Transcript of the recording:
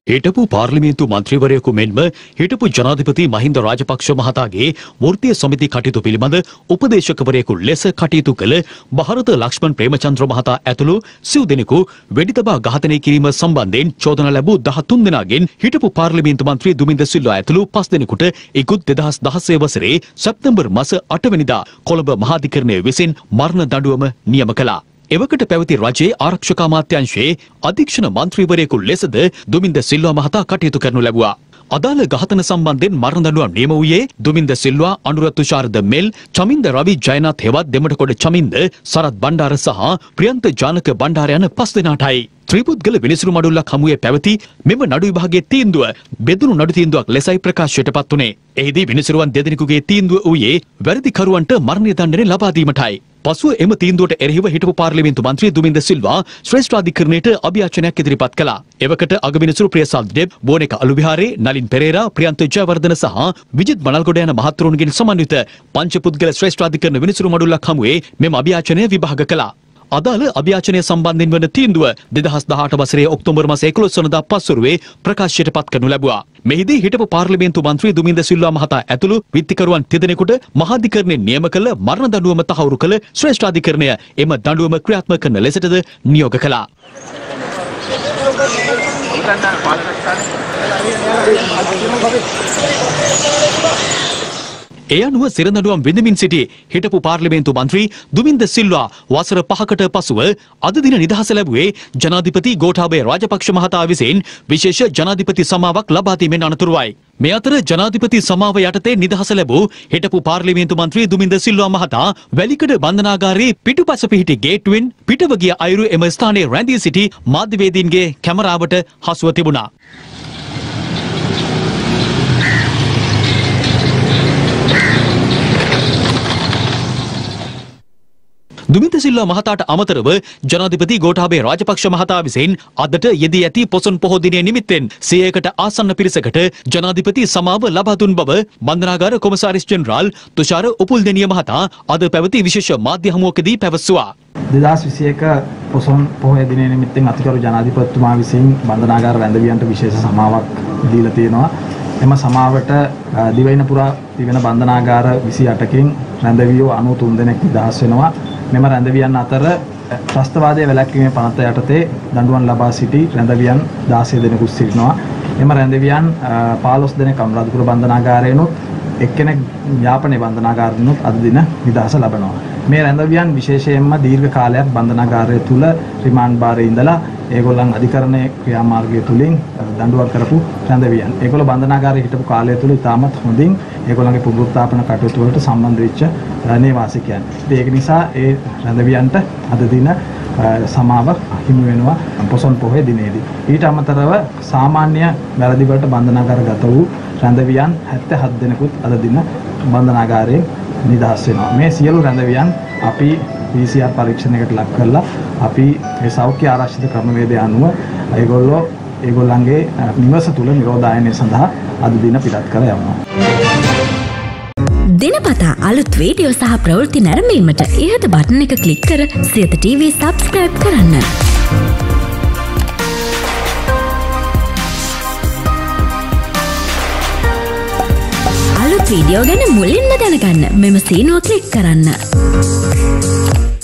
හිටපු පාර්ලිමේන්තු මන්ත්‍රීවරයෙකු මෙන්ම හිටපු ජනාධිපති මහින්ද රාජපක්ෂ මහතාගේ වෘත්තීය සමිති කටයුතු පිළිබඳ උපදේශකවරයෙකු ලෙස කටයුතු කළ භාරත ලක්ෂ්මන් ප්‍රේමචන්ද්‍ර මහතා ඇතුළු සිව් දෙනෙකු වෙඩිතබා ඝාතනය කිරීම සම්බන්ධයෙන් චෝදනා ලැබූ 13 දෙනාගෙන් හිටපු පාර්ලිමේන්තු මන්ත්‍රී දුමින්ද සිල්වා ඇතුළු 5 දෙනෙකුට ඉක්ුත් 2016 වසරේ සැප්තැම්බර් මාස 8 වෙනිදා කොළඹ මහාධිකරණය විසින් මරණ දඬුවම නියම කළා. එවකට පැවති රජයේ ආරක්ෂක අමාත්‍යාංශයේ අධීක්ෂණ මන්ත්‍රීවරයෙකු ලෙසද දුමින්ද සිල්වා මහතා කටයුතු කරනු ලැබුවා. අදාළ ඝාතන සම්බන්ධයෙන් මරණ දඬුවම් නියම වූයේ දුමින්ද සිල්වා, අනුර තුෂාර දෙමෙල්, චමින්ද රවි ජයනාත් හෙවත් දෙමටකොඩ චමින්ද, සරත් බණ්ඩාර සහ ප්‍රියන්ත ජානක බණ්ඩාර යන 5 දෙනාටයි. ත්‍රිපුද්ගල විනිසුරු මඩුල්ලක් හමුවේ පැවති මෙම නඩු විභාගයේ තීන්දුව බෙදුණු නඩු තීන්දුවක් ලෙසයි ප්‍රකාශයටපත් වුණේ. එහිදී විනිසුරුවන් දෙදෙනෙකුගේ තීන්දුව වූයේ වැරදිකරුවන්ට මරණීය දඬුවම ලබා දීමටයි. පසුව එම තීන්දුවට එරෙහිව හිටපු පාර්ලිමේන්තු මන්ත්‍රී දුමින්ද සිල්වා ශ්‍රේෂ්ඨාධිකරණයට අභියාචනයක් ඉදිරිපත් කළා. එවකට අගවිනිසුරු ප්‍රියසාල් දෙබ්, බෝනෙක අලුවිහාරේ, නලින් පෙරේරා, ප්‍රියන්ත ජයවර්ධන සහ විජිත් මනල්ගොඩ යන මහත්වරුන්ගෙන් සමන්විත පංචපුද්ගල ශ්‍රේෂ්ඨාධිකරණ විනිසුරු මඩුල්ලක් හමුවේ මෙම අභියාචනය විභාග කළා. අදාළ අභියාචනය සම්බන්ධයෙන් වන තීන්දුව 2018 වසරේ ඔක්තෝබර් මාස 11 වෙනිදා පස්වරුවේ ප්‍රකාශයට පත් කරනු ලැබුවා. මෙහිදී හිටපු පාර්ලිමේන්තු මන්ත්‍රී දුමින්ද සිල්වා මහතා ඇතුළු විත්තිකරුවන් තිදෙනෙකුට මහාධිකරණයෙන් නියම කළ මරණ දඬුවම තහවුරු කළ ශ්‍රේෂ්ඨාධිකරණය එම දඬුවම ක්‍රියාත්මක කරන ලෙසටද නියෝග කළා. ඒ අනුව සිරදඬුවම් විඳමින් සිටි හිටපු පාර්ලිමේන්තු මන්ත්‍රී දුමින්ද සිල්වා වසර 5කට පසුව අද දින නිදහස ලැබුවේ ජනාධිපති ගෝඨාභය රාජපක්ෂ මහතා විසින් විශේෂ ජනාධිපති සමාවක් ලබා දීමෙන් අනතුරුවයි. මේ අතර ජනාධිපති සමාව යටතේ නිදහස ලැබූ හිටපු පාර්ලිමේන්තු මන්ත්‍රී දුමින්ද සිල්වා මහතා වැලිකඩ බන්ධනාගාරයේ පිටුපස පිහිටි ගේට්ටුවෙන් පිටව ගිය අයුරු එම ස්ථානයේ රැඳී සිටි මාධ්‍යවේදීන්ගේ කැමරාවට හසුව තිබුණා. දුමින්ද සිල්වා මහතාට අමතරව ජනාධිපති ගෝඨාභය රාජපක්ෂ මහතා විසින් අදට යෙදී ඇති පොසොන් පොහෝ දිනය නිමිත්තෙන් 100කට ආසන්න පිරිසකට ජනාධිපති සමාව ලබා දුන් බව බන්ධනාගාර කොමසාරිස් ජෙනරාල් තුෂාර උපුල්දෙනිය මහතා අද පැවති විශේෂ මාධ්‍ය හමුවකදී පැවසුවා. 2021 පොසොන් පොහොය දිනය නිමිත්තෙන් අතිගරු ජනාධිපතිතුමා විසින් බන්ධනාගාර රැඳවියන්ට විශේෂ සමාවක් දීලා තියෙනවා. එම සමාවට දිවයින පුරා තිබෙන බන්ධනාගාර 28කින් රැඳවියෝ 93 දෙනෙක් නිදහස් වෙනවා. මෙම රැඳවියන් අතර ත්‍රස්තවාදයේ වැළැක්වීමේ පනත යටතේ දඬුවම් ලබා සිටි රැඳවියන් 16 දෙනෙකු සිටිනවා. එම රැඳවියන් 15 දෙනෙක් අනුරාධපුර බන්ධනාගාරයෙන්ුත් එක්කෙනෙක් යාපනයේ බන්ධනාගාරයෙන්ුත් අද දින නිදහස ලබනවා. මේ රැඳවියන් විශේෂයෙන්ම දීර්ඝ කාලයක් බන්ධනාගාරය තුල රිමාන්ඩ් භාරයේ ඉඳලා ඒගොල්ලන් අධිකරණයේ ක්‍රියාමාර්ගය තුලින් දඬුවම් කරපු රැඳවියන්. ඒගොල්ලෝ බන්ධනාගාරයේ හිටපු කාලය තුල ඉතාමත් හොඳින් ඒගොල්ලන්ගේ පුනරුත්ථාපන කටයුතු වලට සම්බන්ධ වෙච්ච නේවාසිකයන්. ඒක නිසා ඒ රැඳවියන්ට අද දින සමාව හිමි වෙනවා පොසොන් පොහොය දිනේදී. ඊට අමතරව සාමාන්‍ය වැරදි වලට බන්ධනාගාරගත වූ රැඳවියන් 77 දෙනෙකුත් අද දින බන්ධනාගාරයෙන් නිදහස් වෙනවා. මේ සියලු රැඳවියන් අපි PCR පරීක්ෂණයකට ලක් කරලා අපි මේ සෞඛ්‍ය ආරක්ෂිත ක්‍රමවේදය අනුව ඒගොල්ලන්ගේ නිවස තුල නිරෝධායනය සඳහා අද දින පිටත් කර යවනවා. දිනපතා අලුත් වීඩියෝ සහ ප්‍රවෘත්ති නැරඹීමට ඉහත බටන් එක ක්ලික් කර සියත TV subscribe කරන්න. අලුත් වීඩියෝ ගැන මුලින්ම දැනගන්න මෙම සීනුව ක්ලික් කරන්න.